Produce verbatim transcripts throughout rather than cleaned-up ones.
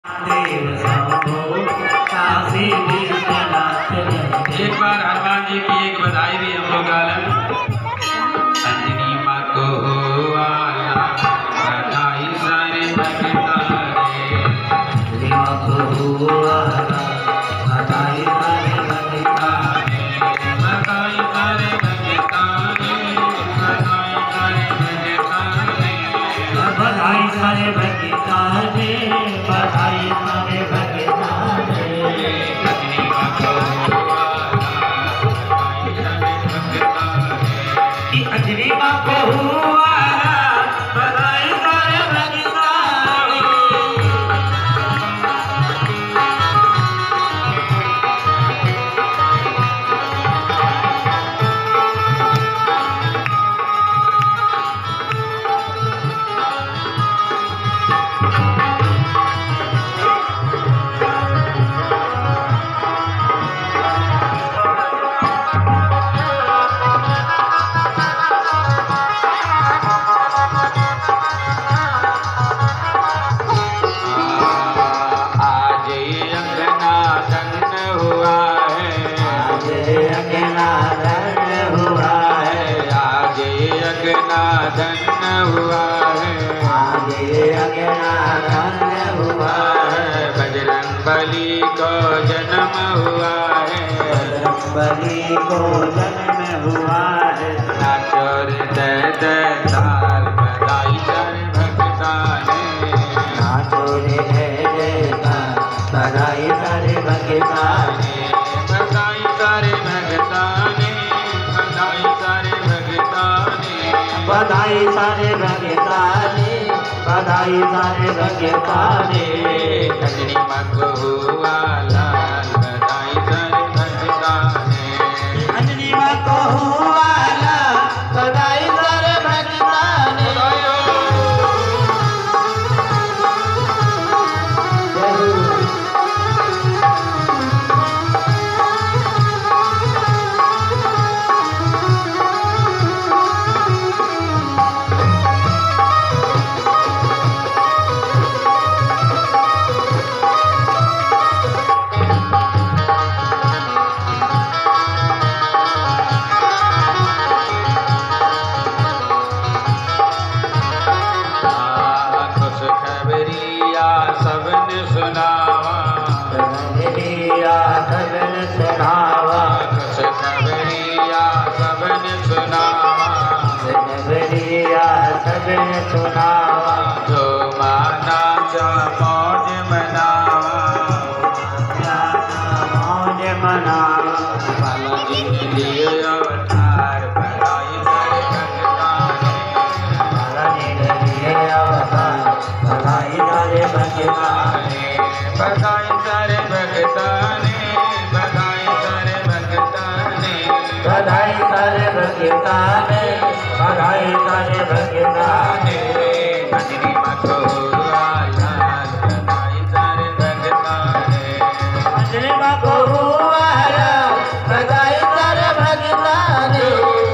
एक बार हनुमान जी की एक बधाई भी हम लोग गालन। अंजनी माँ को आला बधाई सारे भगता रे, अंजनी माँ को आला बधाई सारे भगता रे, बधाई सारे भगता रे, बधाई सारे भगता रे, बधाई सारे भगता रे, बधाई सारे भगता रे। अंजनी माँ को अंजनी माँ को आला बधाई सारे भगता रे। धन्य हुआ है, आगे धन्य हुआ है, बजरंगबली को जन्म हुआ है, बजरंगबली को जन्म हुआ है। नाचो रे जय जयकार बधाई सारे भगता ने, नाचो रे जय जयकार बधाई सारे भगता ने, बधाई सारे भगता ने, बधाई सारे भगता ने, बधाई सारे भगता ने, बधाई सारे भगता ने। अंजनी माँ को आला बधाई सारे भगता ने, अंजनी माँ को आला बधाई सारे भगता ने। सबने सुनावा, खबरिया सबने सुनावा, कुछ खबरिया सबने सुनावा, खबरिया सबने सुनावा। जो माना चा मौज मनावा, मौज मनावा, बालाजी के लिए अवतार बधाई सारे भगता ने, बालाजी के लिए अवतार बधाई सारे भगता ने, बधाई सारे भगता ने, बधाई सारे भगता ने, बधाई सारे भगता ने, बधाई सारे भगता ने। अंजनी माँ को आला बधाई सारे भगता ने, अंजनी माँ को आला बधाई सारे भगता ने।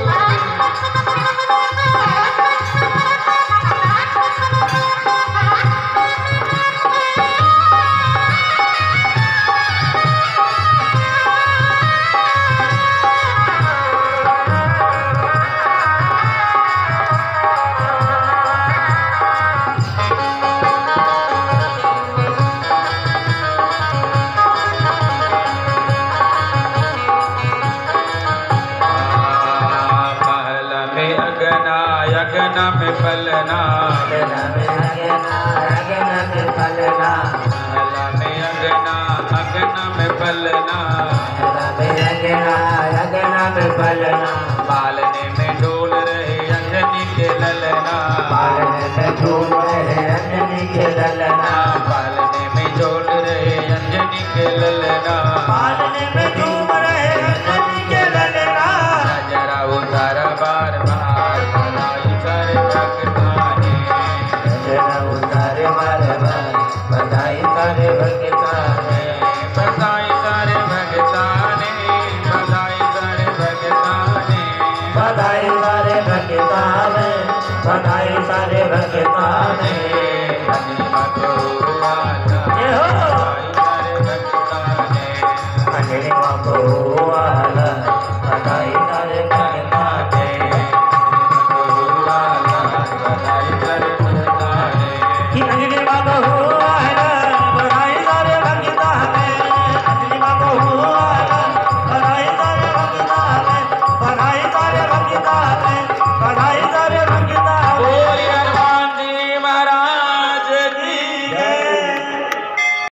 अगन में पलना, अगन में अगना, अगन में पलना, महला में अगना, अगन में पलना, महला में अगना, अगन में पलना। पालने में डोल रहे अंजनी के ललना, पालने में डोल रहे अंजनी के ललना, पालने में डोल रहे अंजनी के ललना, पालने में डूब रहे अंजनी के ललना। नजरा उतारा बार बार बधाई सारे भगता ने, नजरा उतारे बार बार बधाई सारे भगता ने।